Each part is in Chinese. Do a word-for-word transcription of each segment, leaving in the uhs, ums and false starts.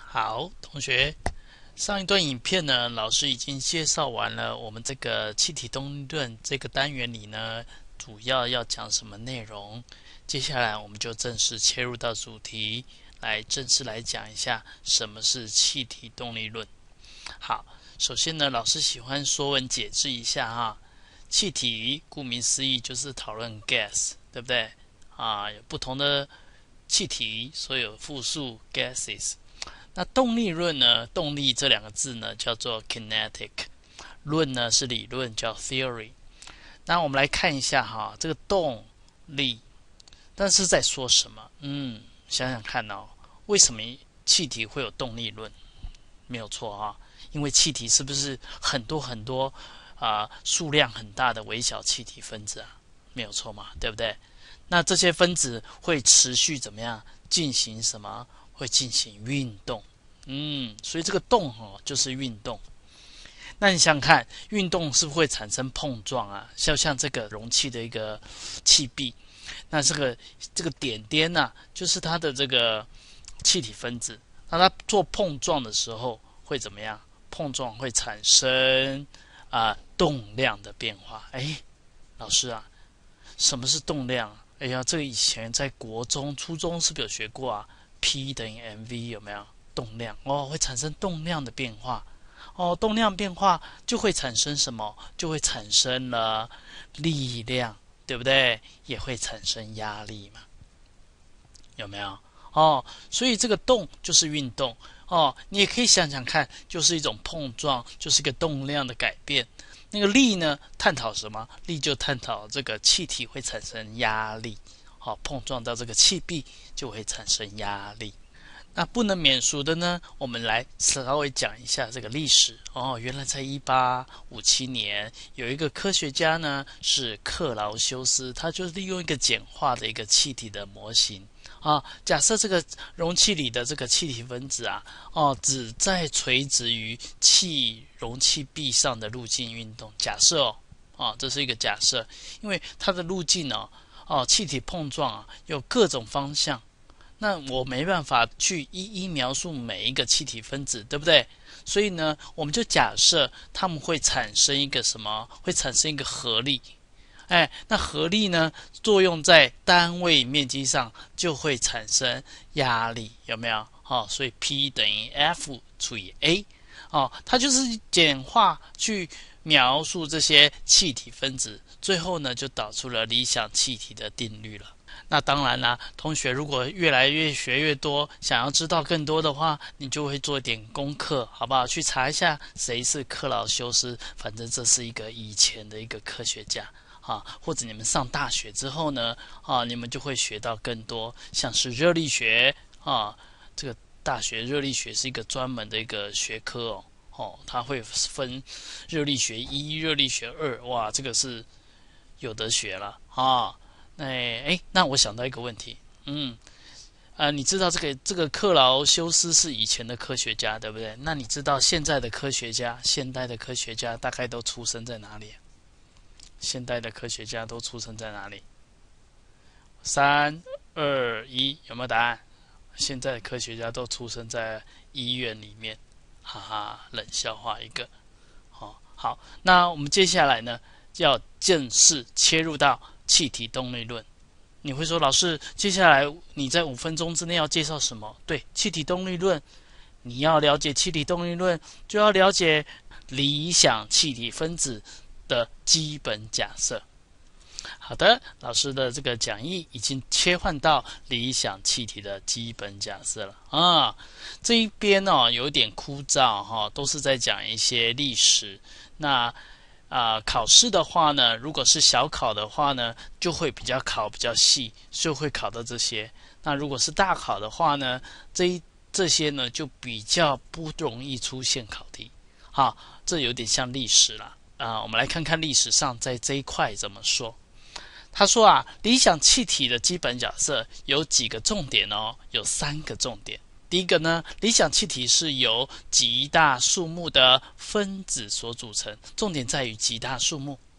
好，同学，上一段影片呢，老师已经介绍完了我们这个气体动力论这个单元里呢，主要要讲什么内容。接下来我们就正式切入到主题，来正式来讲一下什么是气体动力论。好，首先呢，老师喜欢说文解字一下哈。气体顾名思义就是讨论 gas， 对不对？啊，有不同的气体，所以有复数 gases。那动力论呢？动力这两个字呢，叫做 kinetic， 论呢是理论，叫 theory。那我们来看一下哈，这个动力，但是在说什么？嗯，想想看哦，为什么气体会有动力论？没有错啊，因为气体是不是很多很多啊、呃、数量很大的微小气体分子啊？没有错嘛，对不对？那这些分子会持续怎么样进行什么？会进行运动，嗯，所以这个动哦就是运动。那你想想看，运动是不是会产生碰撞啊？像像这个容器的一个气壁，那这个这个点点呢、啊，就是它的这个气体分子，那它做碰撞的时候会怎么样？碰撞会产生啊、呃、动量的变化。哎，老师啊，什么是动量啊？哎呀，这个以前在国中、初中是不是有学过啊？P 等于 mv 有没有？动量哦，会产生动量的变化哦，动量变化就会产生什么？就会产生了力量，对不对？也会产生压力嘛，有没有？哦，所以这个动就是运动哦，你也可以想想看，就是一种碰撞，就是一个动量的改变。那个力呢，探讨什么？力就探讨这个气体会产生压力。好、哦，碰撞到这个气壁就会产生压力。那不能免俗的呢，我们来稍微讲一下这个历史哦。原来在一八五七年，有一个科学家呢是克劳修斯，他就利用一个简化的一个气体的模型啊，假设这个容器里的这个气体分子啊，哦，只在垂直于气容器壁上的路径运动。假设哦，哦，这是一个假设，因为它的路径哦。哦，气体碰撞啊，有各种方向，那我没办法去一一描述每一个气体分子，对不对？所以呢，我们就假设它们会产生一个什么？会产生一个合力。哎，那合力呢，作用在单位面积上就会产生压力，有没有？哦，所以 P 等于 F 除以 A。哦，它就是简化去描述这些气体分子，最后呢就导出了理想气体的定律了。那当然啦，同学如果越来越学越多，想要知道更多的话，你就会做一点功课，好不好？去查一下谁是克劳修斯，反正这是一个以前的一个科学家啊。或者你们上大学之后呢，啊，你们就会学到更多，像是热力学啊，这个大学热力学是一个专门的一个学科哦。哦，它会分热力学一、热力学二，哇，这个是有得学了啊。那哎，那我想到一个问题，嗯，呃，你知道这个这个克劳修斯是以前的科学家，对不对？那你知道现在的科学家，现代的科学家大概都出生在哪里？现代的科学家都出生在哪里？三、二、一，有没有答案？现在的科学家都出生在医院里面，哈哈，冷笑话一个。哦，好，那我们接下来呢，要正式切入到气体动力论。你会说，老师，接下来你在五分钟之内要介绍什么？对，气体动力论。你要了解气体动力论，就要了解理想气体分子的基本假设。好的，老师的这个讲义已经切换到理想气体的基本假设了啊。这一边哦有点枯燥哈、哦，都是在讲一些历史。那啊、呃，考试的话呢，如果是小考的话呢，就会比较考比较细，就会考到这些。那如果是大考的话呢，这一这些呢就比较不容易出现考题。好，这有点像历史了啊、呃。我们来看看历史上在这一块怎么说。他说啊，理想气体的基本假设有几个重点哦，有三个重点。第一个呢，理想气体是由极大数目的分子所组成，重点在于极大数目。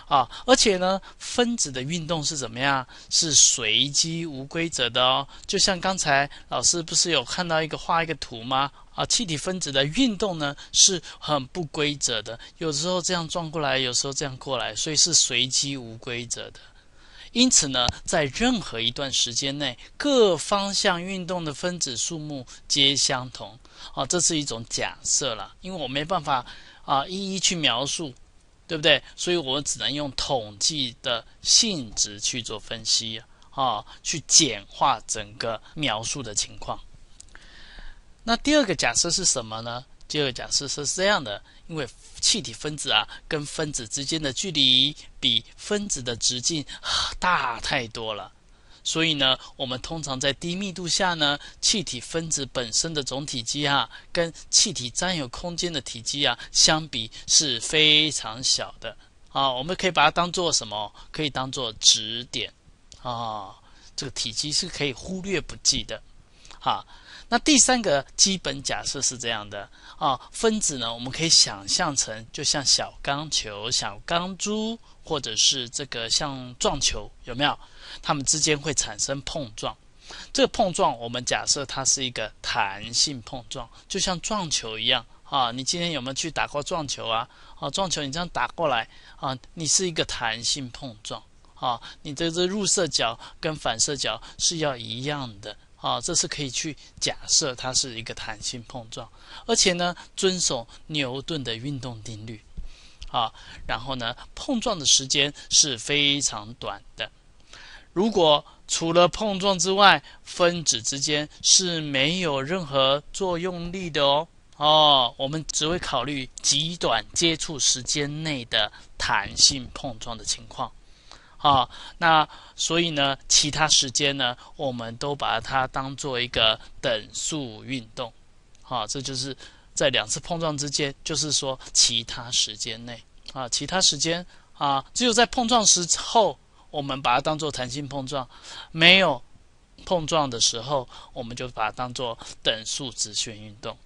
啊，而且呢，分子的运动是怎么样？是随机无规则的哦。就像刚才老师不是有看到一个画一个图吗？啊，气体分子的运动呢是很不规则的，有时候这样转过来，有时候这样过来，所以是随机无规则的。因此呢，在任何一段时间内，各方向运动的分子数目皆相同。啊，这是一种假设啦，因为我没办法啊一一去描述，对不对？所以我只能用统计的性质去做分析啊，去简化整个描述的情况。那第二个假设是什么呢？第二个假设是这样的，因为气体分子啊跟分子之间的距离比分子的直径大太多了，所以呢，我们通常在低密度下呢，气体分子本身的总体积啊，跟气体占有空间的体积啊相比是非常小的啊。我们可以把它当做什么？可以当做质点啊，这个体积是可以忽略不计的啊。那第三个基本假设是这样的啊，分子呢，我们可以想象成就像小钢球、小钢珠，或者是这个像撞球，有没有？它们之间会产生碰撞。这个碰撞，我们假设它是一个弹性碰撞，就像撞球一样啊。你今天有没有去打过撞球啊？啊，撞球你这样打过来啊，你是一个弹性碰撞啊，你的这入射角跟反射角是要一样的。啊，这是可以去假设它是一个弹性碰撞，而且呢，遵守牛顿的运动定律。啊，然后呢，碰撞的时间是非常短的。如果除了碰撞之外，分子之间是没有任何作用力的哦。哦，我们只会考虑极短接触时间内的弹性碰撞的情况。啊，那所以呢，其他时间呢，我们都把它当做一个等速运动。啊，这就是在两次碰撞之间，就是说其他时间内啊，其他时间啊，只有在碰撞时后，我们把它当做弹性碰撞；没有碰撞的时候，我们就把它当做等速直线运动。